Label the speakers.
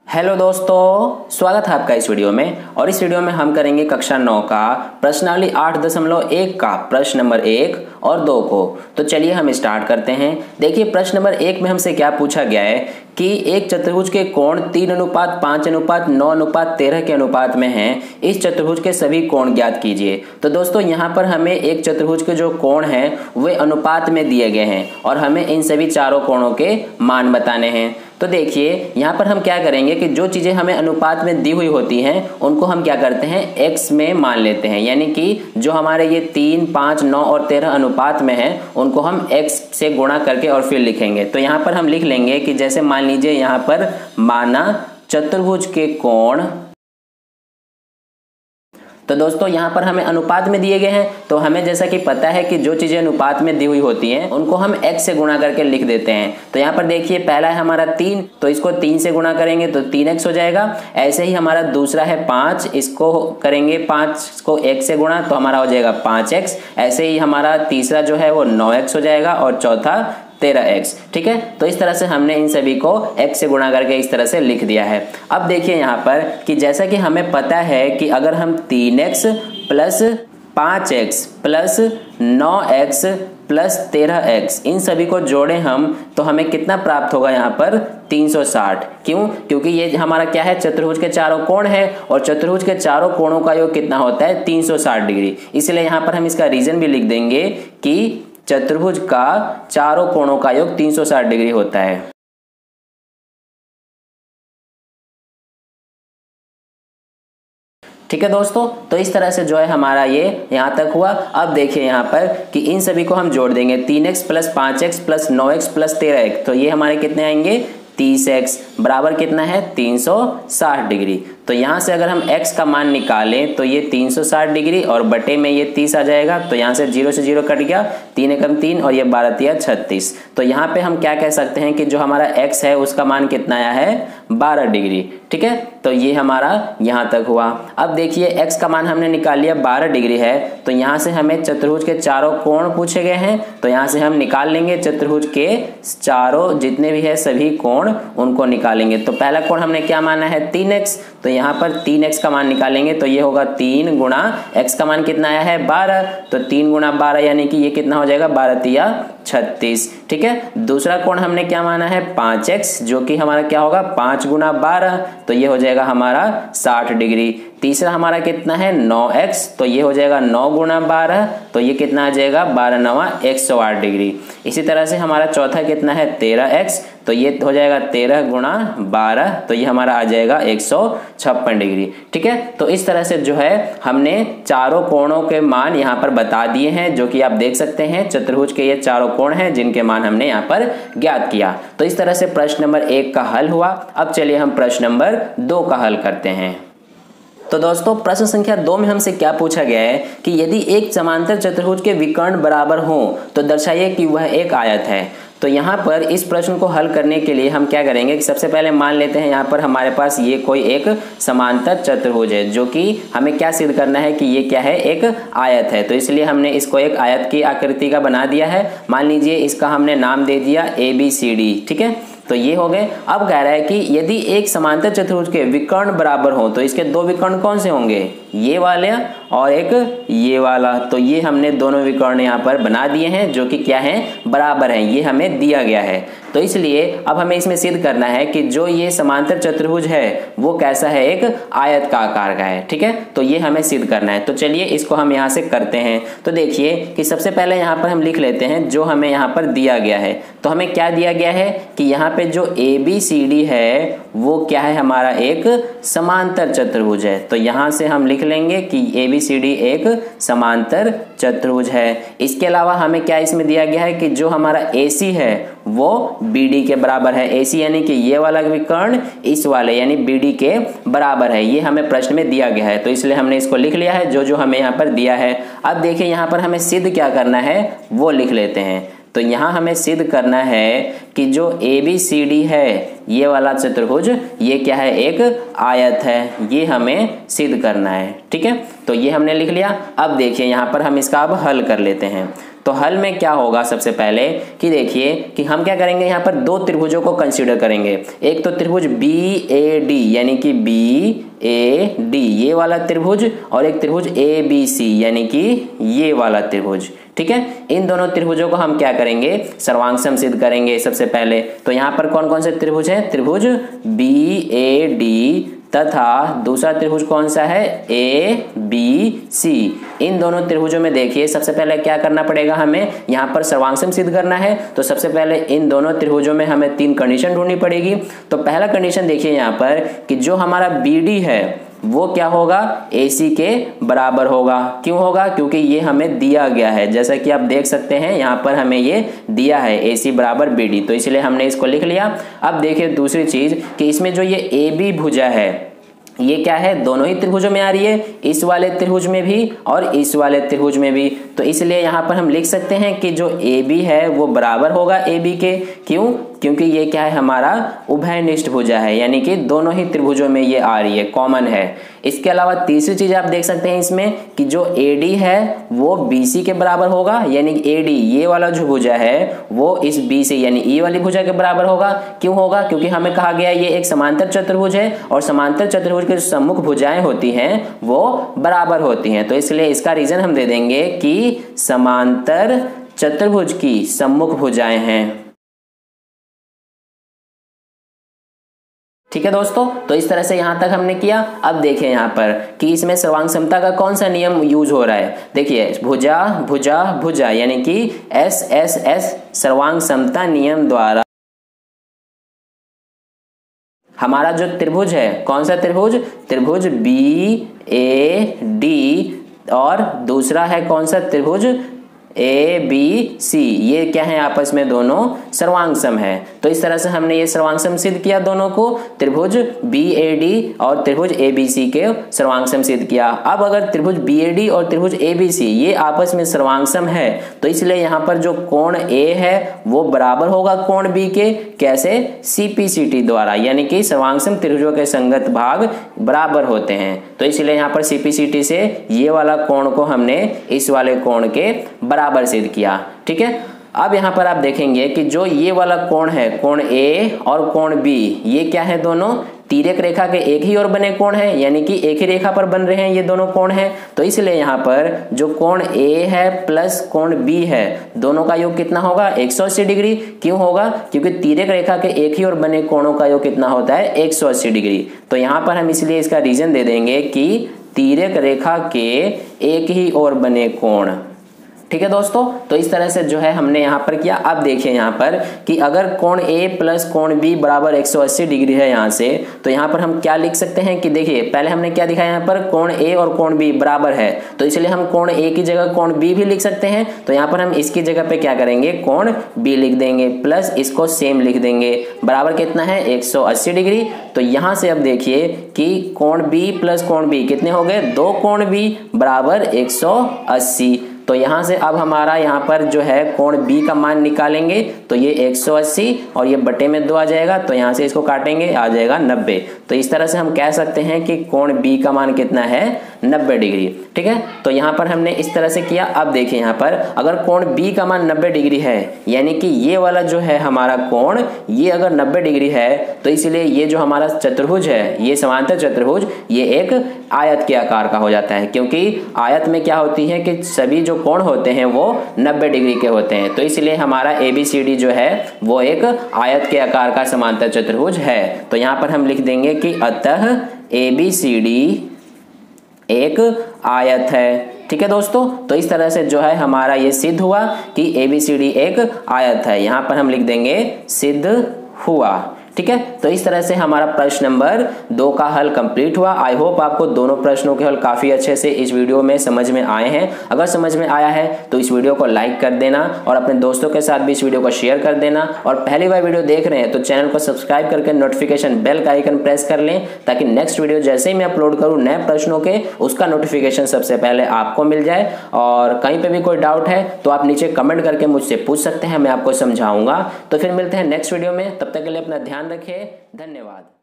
Speaker 1: Hello दोस्तों, स्वागत है आपका इस वीडियो में। और इस वीडियो में हम करेंगे कक्षा 9 का प्रश्नावली 8.1 का प्रश्न नंबर 1 और 2 को। तो चलिए हम स्टार्ट करते हैं। देखिए प्रश्न नंबर 1 में हमसे क्या पूछा गया है कि एक चतुर्भुज के कोण 3:5:9:13 के अनुपात में हैं। इस चतुर्भुज के सभी कोण ज्ञात कीजिए। तो दोस्तों यहाँ पर हमें एक चतुर्भुज के जो कोण हैं वे अनुपात में दिए गए हैं और हमें इन सभी चारों कोणों के मान बताने हैं। तो देखिए यहाँ पर हम क्या करेंगे कि जो चीज़ें हमें अनुपात में दी हुई होती हैं उनको हम क्या करते हैं x में मान लेते हैं, यानी कि जो हमारे ये 3, 5, 9 और 13 अनुपात में हैं उनको हम x से गुणा करके और फिर लिखेंगे। तो यहाँ पर हम लिख लेंगे कि जैसे मान लीजिए यहाँ पर माना चतुर्भुज के कोण, तो दोस्तों यहाँ पर हमें अनुपात में दिए गए हैं तो हमें जैसा कि पता है कि जो चीजें अनुपात में दी हुई होती हैं उनको हम x से गुणा करके लिख देते हैं। तो यहाँ पर देखिए पहला है हमारा 3, तो इसको 3 से गुणा करेंगे तो 3x हो जाएगा। ऐसे ही हमारा दूसरा है 5, इसको करेंगे 5 को x से गुणा तो हमारा हो जाएगा 5x। ऐसे ही हमारा तीसरा जो है वो 9x हो जाएगा और चौथा 13x। ठीक है, तो इस तरह से हमने इन सभी को x से गुणा करके इस तरह से लिख दिया है। अब देखिए यहाँ पर कि जैसा कि हमें पता है कि अगर हम 3x plus 5x plus 9x plus 13x इन सभी को जोड़ें हम तो हमें कितना प्राप्त होगा यहाँ पर 360। क्यों? क्योंकि ये हमारा क्या है, चतुर्भुज के चारों कोण है और चतुर्भुज के चारों कोणों का योग कितना होता है 360 डिग्री। इसलिए यहाँ पर हम इसका रीजन भी लिख देंगे कि चतुर्भुज का चारों कोणों का योग 360 डिग्री होता है। ठीक है दोस्तों, तो इस तरह से जो है हमारा ये यहाँ तक हुआ। अब देखिए यहाँ पर कि इन सभी को हम जोड़ देंगे 3x plus 5x plus 9x plus 13x, तो ये हमारे कितने आएंगे 30x बराबर कितना है 360 डिग्री। तो यहाँ से अगर हम x का मान निकालें तो ये 360 डिग्री और बटे में ये 30 आ जाएगा। तो यहाँ से 0 से 0 कट गया, 3 एकम 3 और ये 12 तिया 36। तो यहाँ पे हम क्या कह सकते हैं कि जो हमारा x है उसका मान कितना आया है 12 डिग्री। ठीक है, तो ये हमारा यहाँ तक हुआ। अब देखिए x का मान हमने निकाल लिया 12 डिग्री है, तो यहाँ से हमें चतुर्भुज के चारों कोण पूछे गए हैं तो यहाँ से हम निकाल लेंगे चतुर्भुज के चारों जितने भी है सभी कोण उनको निकालेंगे। तो पहला कोण हमने क्या माना है 3x, तो यहाँ पर 3x का मान निकालेंगे तो ये होगा 3 गुणा x का मान कितना आया है 12, तो 3 गुणा 12 यानी कि ये कितना हो जाएगा 12 तिया 36। ठीक है, दूसरा कोण हमने क्या माना है 5x, जो कि हमारा क्या होगा 5 गुणा 12, तो ये हो जाएगा हमारा 60 डिग्री। तीसरा हमारा कितना है 9x, तो ये हो जाएगा 9 गुणा 12, तो ये कितना आ जाएगा 12 9 108 डिग्री। इसी तरह से हमारा चौथा कितना है 13x, तो ये हो जाएगा 13 गुणा 12, तो ये हमारा आ जाएगा 156 डिग्री। ठीक है, तो इस तरह से जो है हमने चारों कोणों के मान यहाँ पर बता दिए हैं, जो कि आप देख सकते हैं चतुर्भुज के ये चारों कोण हैं जिनके मान हमने यहाँ पर ज्ञात किया। तो इस तरह से प्रश्न नंबर 1 का हल हुआ। अब चलिए हम प्रश्न नंबर 2 का हल करते हैं। तो दोस्तों प्रश्न संख्या 2 में हमसे क्या पूछा गया है कि यदि एक समांतर चतुर्भुज के विकर्ण बराबर हो तो दर्शाइए कि वह एक आयत है। तो यहाँ पर इस प्रश्न को हल करने के लिए हम क्या करेंगे कि सबसे पहले मान लेते हैं यहाँ पर हमारे पास ये कोई एक समांतर चतुर्भुज है, जो कि हमें क्या सिद्ध करना है कि ये क्या है एक आयत है। तो इसलिए हमने इसको एक आयत की आकृति का बना दिया है। मान लीजिए इसका हमने नाम दे दिया ABCD। ठीक है, तो ये हो गए। अब कह रहा है कि यदि एक समांतर चतुर्भुज के विकर्ण बराबर हो तो इसके दो विकर्ण कौन से होंगे, ये वाले और एक ये वाला। तो ये हमने दोनों विकर्ण यहाँ पर बना दिए हैं जो कि क्या है बराबर हैं, ये हमें दिया गया है। तो इसलिए अब हमें इसमें सिद्ध करना है कि जो ये समांतर चतुर्भुज है वो कैसा है, एक आयत का आकार का है। ठीक है, तो ये हमें सिद्ध करना है। तो चलिए इसको हम यहाँ से करते हैं। तो देखिए कि सबसे पहले यहाँ पर हम लिख लेते हैं जो हमें यहाँ पर दिया गया है। तो हमें क्या दिया गया है कि यहाँ पे जो ABCD है वो क्या है हमारा एक समांतर चतुर्भुज है। तो यहाँ से हम लिख लेंगे कि ABCD एक समांतर चतुर्भुज है। इसके अलावा हमें क्या इसमें दिया गया है कि जो हमारा AC है वो BD के बराबर है। AC यानी कि ये वाला विकर्ण इस वाले यानी BD के बराबर है, ये हमें प्रश्न में दिया गया है। तो इसलिए हमने इसको लिख लिया है जो जो हमें यहाँ पर दिया है। अब देखिए यहाँ पर हमें सिद्ध क्या करना है वो लिख लेते हैं। तो यहाँ हमें सिद्ध करना है कि जो ABCD है ये वाला चतुर्भुज ये क्या है एक आयत है, ये हमें सिद्ध करना है। ठीक है, तो ये हमने लिख लिया। अब देखिए यहाँ पर हम इसका अब हल कर लेते हैं। तो हल में क्या होगा सबसे पहले कि देखिए कि हम क्या करेंगे, यहाँ पर दो त्रिभुजों को कंसीडर करेंगे। एक तो त्रिभुज BAD यानी कि BAD ये वाला त्रिभुज, और एक त्रिभुज ABC यानी कि ये वाला त्रिभुज। ठीक है, इन दोनों त्रिभुजों को हम क्या करेंगे, सर्वांग सिद्ध करेंगे सबसे पहले। तो यहाँ पर कौन कौन से त्रिभुज है, त्रिभुज BAD तथा दूसरा त्रिभुज कौन सा है, ABC। इन दोनों त्रिभुजों में देखिए सबसे पहले क्या करना पड़ेगा, हमें यहाँ पर सर्वांग सिद्ध करना है। तो सबसे पहले इन दोनों त्रिभुजों में हमें 3 कंडीशन ढूंढनी पड़ेगी। तो पहला कंडीशन देखिए यहाँ पर कि जो हमारा BD है वो क्या होगा, AC के बराबर होगा। क्यों होगा, क्योंकि ये हमें दिया गया है, जैसा कि आप देख सकते हैं यहाँ पर हमें ये दिया है AC बराबर BD, तो इसलिए हमने इसको लिख लिया। अब देखिए दूसरी चीज कि इसमें जो ये AB भुजा है ये क्या है, दोनों ही त्रिभुजों में आ रही है, इस वाले त्रिभुज में भी और इस वाले त्रिभुज में भी। तो इसलिए यहाँ पर हम लिख सकते हैं कि जो AB है वो बराबर होगा AB के। क्यों, क्योंकि ये क्या है, हमारा उभयनिष्ठ भुजा है, यानी कि दोनों ही त्रिभुजों में ये आ रही है, कॉमन है। इसके अलावा तीसरी चीज आप देख सकते हैं इसमें कि जो AD है वो BC के बराबर होगा, यानी AD ये वाला जो भुजा है वो इस BC यानी E वाली भुजा के बराबर होगा। क्यों होगा, क्योंकि हमें कहा गया है ये एक समांतर चतुर्भुज है और समांतर चतुर्भुज के जो सम्मुख भुजाएं होती हैं वो बराबर होती हैं। तो इसलिए इसका रीजन हम दे देंगे कि समांतर चतुर्भुज की सम्मुख भुजाएं हैं। ठीक है दोस्तों, तो इस तरह से यहां तक हमने किया। अब देखें यहाँ पर कि इसमें सर्वांग समता का कौन सा नियम यूज हो रहा है। देखिए भुजा भुजा भुजा यानी कि SSS सर्वांग समता नियम द्वारा हमारा जो त्रिभुज है, कौन सा त्रिभुज, त्रिभुज BAD और दूसरा है कौन सा त्रिभुज ABC, ये क्या है, आपस में दोनों सर्वांग सम है। तो इस तरह से हमने ये सर्वांग सम सिद्ध किया, दोनों को त्रिभुज BAD और त्रिभुज ABC के सर्वांग सम सिद्ध किया। अब अगर त्रिभुज BAD और त्रिभुज ABC ये आपस में सर्वांग सम है तो इसलिए यहाँ पर जो कोण A है वो बराबर होगा कोण B के। कैसे, CPCT द्वारा, यानी कि सर्वांग सम त्रिभुजों के संगत भाग बराबर होते हैं। तो इसलिए यहाँ पर CPCT से ये वाला कोण को हमने इस वाले कोण के बराबर सिद्ध किया। ठीक है, अब यहाँ पर आप देखेंगे कि जो ये वाला कोण है, कोण A और कोण B, ये क्या है, दोनों तिर्यक रेखा के एक ही ओर बने कोण है, यानी कि एक ही रेखा पर बन रहे हैं ये दोनों कोण हैं। तो इसलिए यहाँ पर जो कोण A है प्लस कोण B है, दोनों का योग कितना होगा, 180 डिग्री। क्यों होगा, क्योंकि तिर्यक रेखा के एक ही ओर बने कोणों का योग कितना होता है, 180 डिग्री। तो यहाँ पर हम इसलिए इसका रीजन दे देंगे कि तिर्यक रेखा के एक ही ओर बने कोण। ठीक है दोस्तों, तो इस तरह से जो है हमने यहाँ पर किया। अब देखिए यहाँ पर कि अगर कोण A प्लस कोण B बराबर 180 डिग्री है यहाँ से, तो यहाँ पर हम क्या लिख सकते हैं कि देखिए पहले हमने क्या दिखाया, यहाँ पर कोण A और कोण B बराबर है, तो इसलिए हम कोण A की जगह कोण B भी लिख सकते हैं। तो यहाँ पर हम इसकी जगह पे क्या करेंगे, कोण B लिख देंगे प्लस इसको सेम लिख देंगे, बराबर कितना है, 180 डिग्री। तो यहाँ से अब देखिए कि कोण B प्लस कोण B कितने हो गए, 2 कोण B बराबर 180। तो यहाँ से अब हमारा यहाँ पर जो है कोण B का मान निकालेंगे, तो ये 180 और ये बटे में 2 आ जाएगा, तो यहाँ से इसको काटेंगे आ जाएगा 90। तो इस तरह से हम कह सकते हैं कि कोण B का मान कितना है, 90 डिग्री। ठीक है, तो यहाँ पर हमने इस तरह से किया। अब देखिए यहाँ पर अगर कोण B का मान 90 डिग्री है, यानी कि ये वाला जो है हमारा कोण, ये अगर 90 डिग्री है, तो इसलिए ये जो हमारा चतुर्भुज है, ये समांतर चतुर्भुज, ये एक आयत के आकार का हो जाता है, क्योंकि आयत में क्या होती है कि सभी जो कोण होते हैं वो 90 डिग्री के होते हैं। तो इसलिए हमारा ABCD जो है वो एक आयत के आकार का समांतर चतुर्भुज है। तो यहाँ पर हम लिख देंगे कि अतः ABCD एक आयत है। ठीक है दोस्तों, तो इस तरह से जो है हमारा ये सिद्ध हुआ कि ABCD एक आयत है। यहाँ पर हम लिख देंगे सिद्ध हुआ। ठीक है, तो इस तरह से हमारा प्रश्न नंबर 2 का हल कंप्लीट हुआ। आई होप आपको दोनों प्रश्नों के हल काफी अच्छे से इस वीडियो में समझ में आए हैं। अगर समझ में आया है तो इस वीडियो को लाइक कर देना और अपने दोस्तों के साथ भी इस वीडियो को शेयर कर देना। और पहली बार वीडियो देख रहे हैं तो चैनल को सब्सक्राइब करके नोटिफिकेशन बेल का आइकन प्रेस कर लें, ताकि नेक्स्ट वीडियो जैसे ही मैं अपलोड करूँ नए प्रश्नों के, उसका नोटिफिकेशन सबसे पहले आपको मिल जाए। और कहीं पर भी कोई डाउट है तो आप नीचे कमेंट करके मुझसे पूछ सकते हैं, मैं आपको समझाऊंगा। तो फिर मिलते हैं नेक्स्ट वीडियो में, तब तक के लिए अपना ध्यान रखिए। धन्यवाद।